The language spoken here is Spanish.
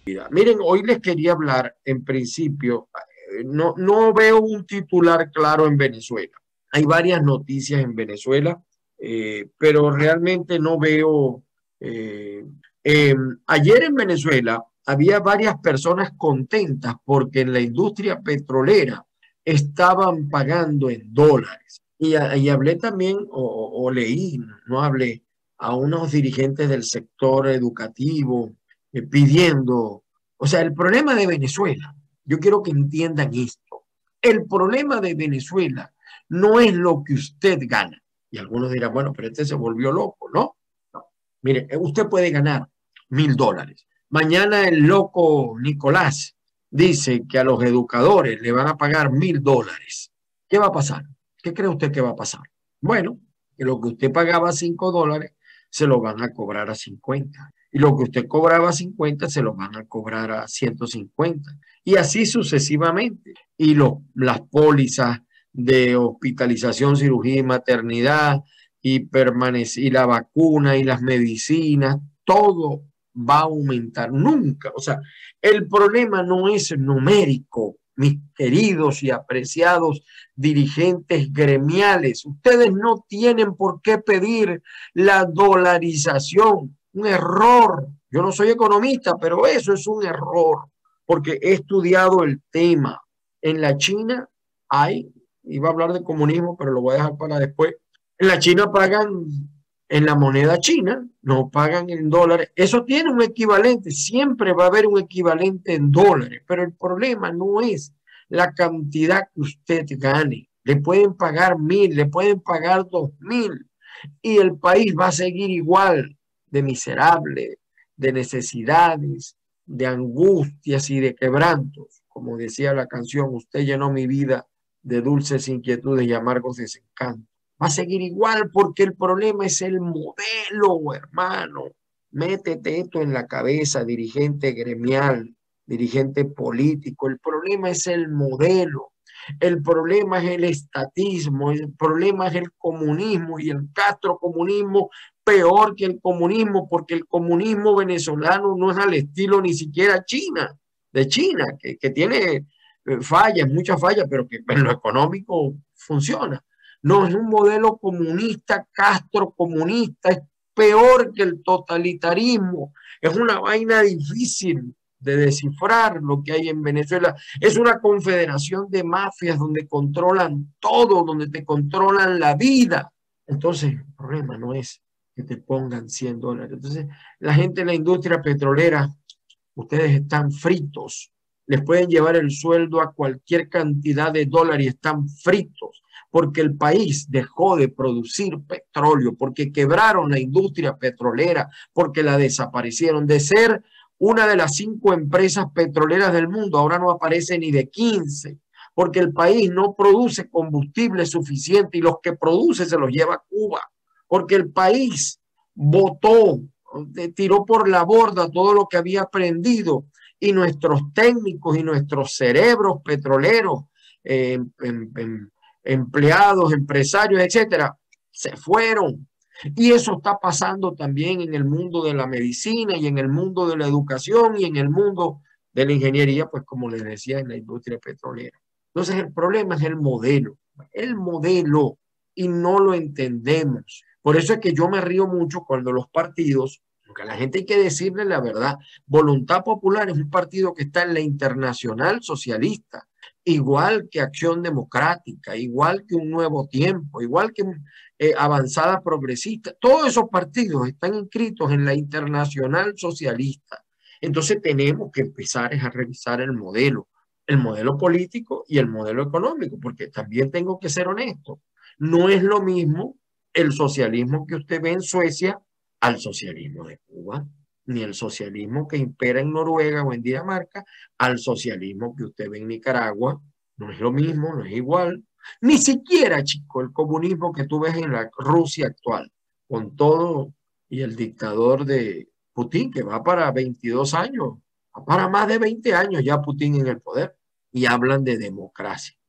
Miren, hoy les quería hablar, en principio, no veo un titular claro en Venezuela. Hay varias noticias en Venezuela, pero realmente no veo. eh, Ayer en Venezuela había varias personas contentas porque en la industria petrolera estaban pagando en dólares. Y hablé también, o leí, no hablé, a unos dirigentes del sector educativo pidiendo, o sea, el problema de Venezuela, yo quiero que entiendan esto, el problema de Venezuela no es lo que usted gana. Y algunos dirán, bueno, pero este se volvió loco, ¿no? No. Mire, usted puede ganar $1000. Mañana el loco Nicolás dice que a los educadores le van a pagar $1000. ¿Qué va a pasar? ¿Qué cree usted que va a pasar? Bueno, que lo que usted pagaba $5 se lo van a cobrar a 50. Y lo que usted cobraba a 50 se lo van a cobrar a 150. Y así sucesivamente. Y las pólizas de hospitalización, cirugía y maternidad y la vacuna y las medicinas, todo va a aumentar. Nunca. O sea, el problema no es numérico, mis queridos y apreciados dirigentes gremiales. Ustedes no tienen por qué pedir la dolarización. Un error. Yo no soy economista, pero eso es un error, porque he estudiado el tema. En la China hay, iba a hablar de comunismo, pero lo voy a dejar para después. En la China pagan en la moneda china, no pagan en dólares. Eso tiene un equivalente, siempre va a haber un equivalente en dólares, pero el problema no es la cantidad que usted gane. Le pueden pagar 1000, le pueden pagar 2000 y el país va a seguir igual de miserable, de necesidades, de angustias y de quebrantos. Como decía la canción, usted llenó mi vida de dulces inquietudes y amargos desencantos. Va a seguir igual porque el problema es el modelo, hermano. Métete esto en la cabeza, dirigente gremial, dirigente político. El problema es el modelo. El problema es el estatismo, el problema es el comunismo y el castrocomunismo peor que el comunismo, porque el comunismo venezolano no es al estilo ni siquiera de China, que tiene fallas, muchas fallas, pero que en lo económico funciona. No, es un modelo comunista, castrocomunista, es peor que el totalitarismo, es una vaina difícil de descifrar lo que hay en Venezuela. Es una confederación de mafias donde controlan todo, donde te controlan la vida. Entonces, el problema no es que te pongan $100. Entonces, la gente de la industria petrolera, ustedes están fritos. Les pueden llevar el sueldo a cualquier cantidad de dólares y están fritos porque el país dejó de producir petróleo, porque quebraron la industria petrolera, porque la desaparecieron. De ser una de las 5 empresas petroleras del mundo, ahora no aparece ni de 15, porque el país no produce combustible suficiente y los que produce se los lleva a Cuba, porque el país botó, tiró por la borda todo lo que había aprendido y nuestros técnicos y nuestros cerebros petroleros empleados, empresarios, etcétera, se fueron. Y eso está pasando también en el mundo de la medicina y en el mundo de la educación y en el mundo de la ingeniería, pues como les decía, en la industria petrolera. Entonces el problema es el modelo, y no lo entendemos. Por eso es que yo me río mucho cuando los partidos, porque a la gente hay que decirle la verdad, Voluntad Popular es un partido que está en la Internacional Socialista, igual que Acción Democrática, igual que Un Nuevo Tiempo, igual que Avanzada Progresista. Todos esos partidos están inscritos en la Internacional Socialista. Entonces tenemos que empezar a revisar el modelo político y el modelo económico, porque también tengo que ser honesto. No es lo mismo el socialismo que usted ve en Suecia al socialismo de Cuba, ni el socialismo que impera en Noruega o en Dinamarca al socialismo que usted ve en Nicaragua. No es lo mismo, no es igual. Ni siquiera, chico, el comunismo que tú ves en la Rusia actual, con todo y el dictador de Putin, que va para 22 años, va para más de 20 años ya Putin en el poder, y hablan de democracia.